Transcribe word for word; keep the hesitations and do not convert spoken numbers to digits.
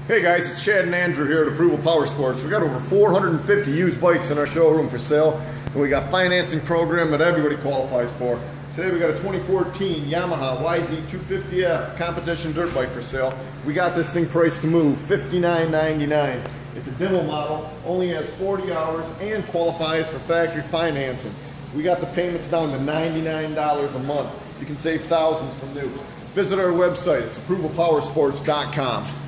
Hey guys, it's Chad and Andrew here at Approval Power Sports. We got over four hundred fifty used bikes in our showroom for sale, and we got financing program that everybody qualifies for. Today we got a twenty fourteen Yamaha Y Z two fifty F competition dirt bike for sale. We got this thing priced to move fifty-nine ninety-nine. It's a demo model, only has forty hours, and qualifies for factory financing. We got the payments down to ninety-nine dollars a month. You can save thousands from new. Visit our website, it's approval power sports dot com.